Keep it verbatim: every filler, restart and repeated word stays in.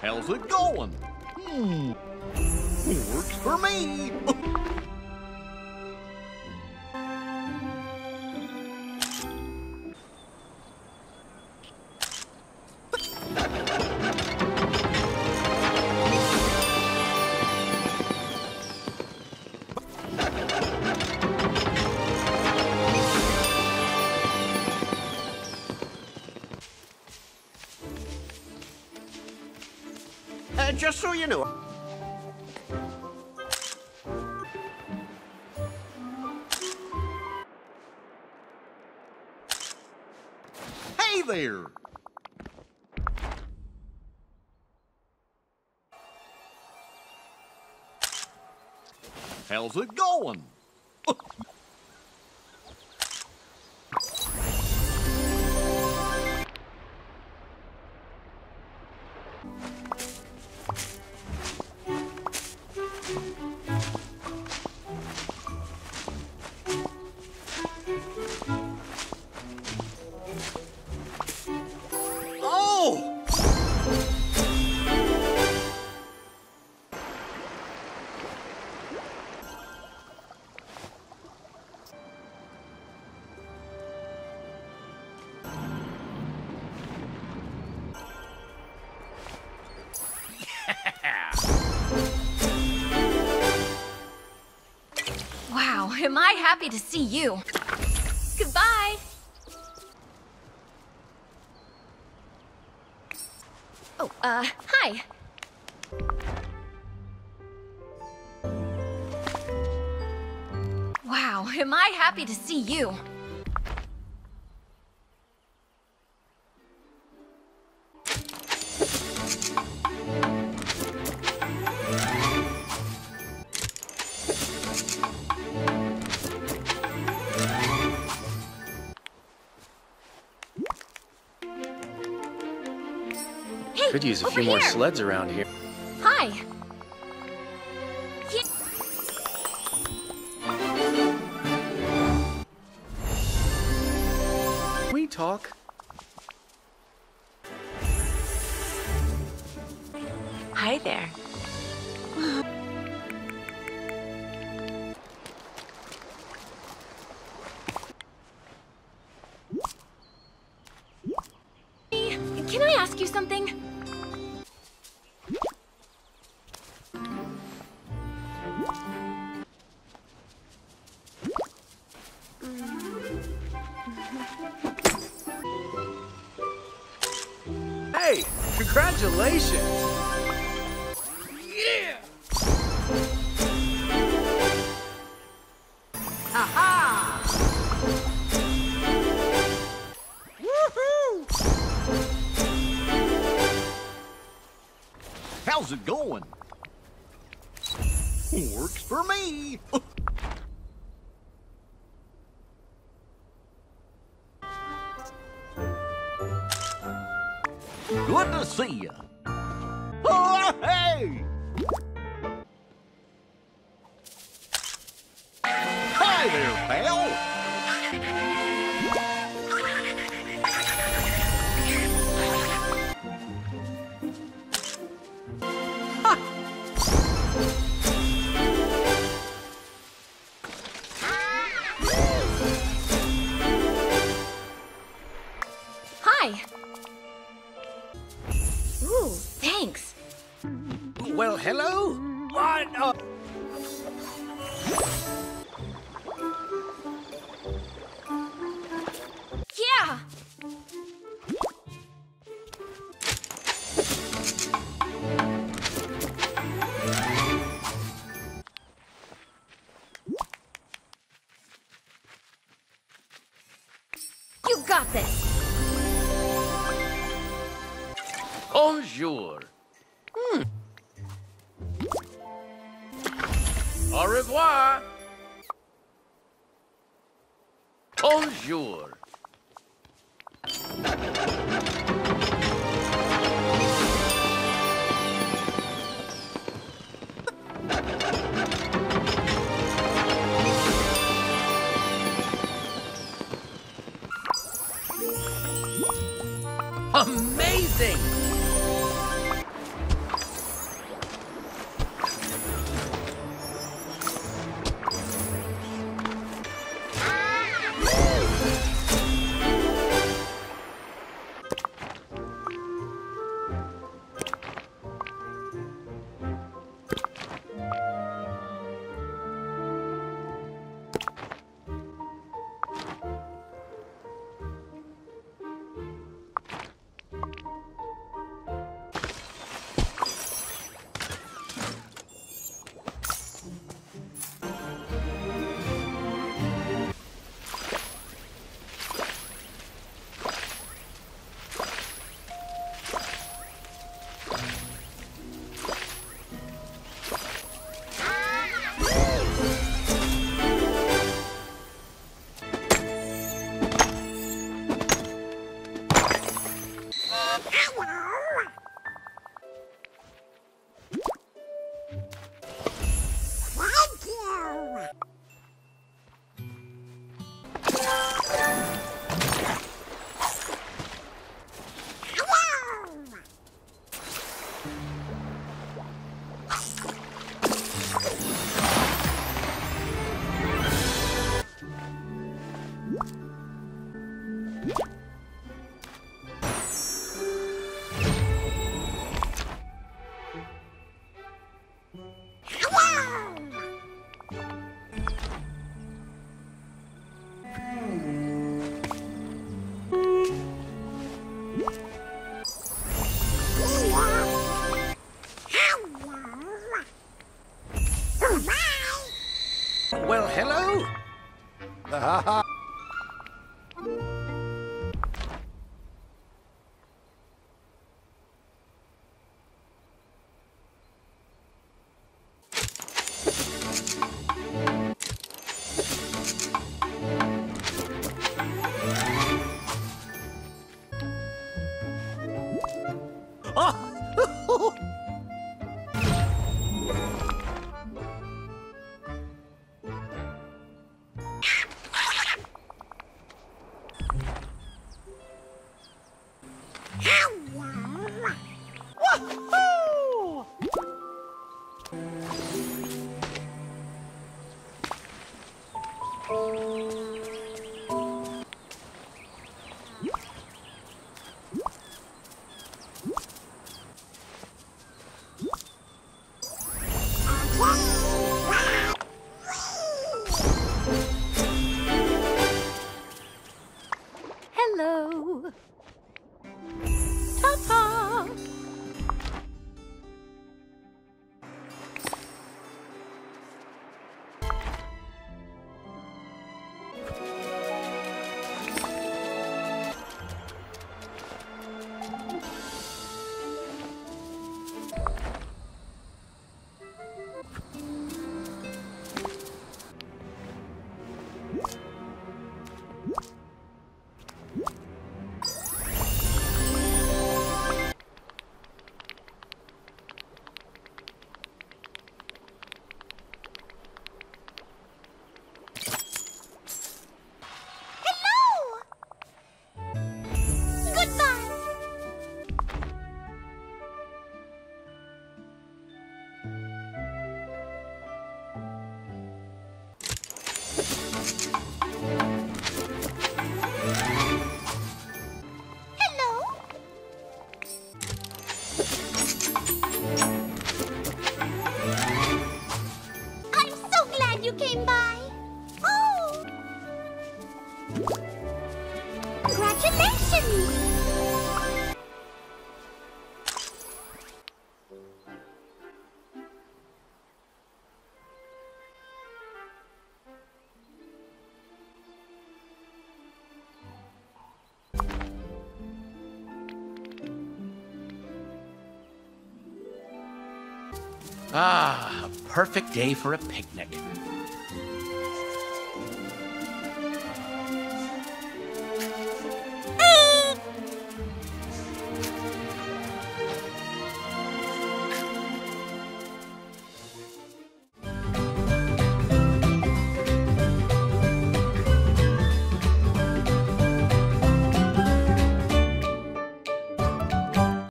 How's it going? Hmm. Works for me. Uh, just so you know. Hey there! How's it going? Wow, am I happy to see you. Goodbye. Oh, uh, hi. Wow, am I happy to see you. Could use a Over few more here. sleds around here. Hi. Ye- We talk. Hi there. Can I ask you something? Hey, congratulations! Yeah! Aha! Woohoo! How's it going? Works for me. Good to see you. Oh, hey! Hi there, pal. Hi. Ooh, thanks. Well, hello. What? Uh... Yeah. You got this. Bonjour. Hmm. Au revoir. Bonjour. Amazing! Hello. Ta-ta. You came by. Oh! Congratulations! Ah, a perfect day for a picnic.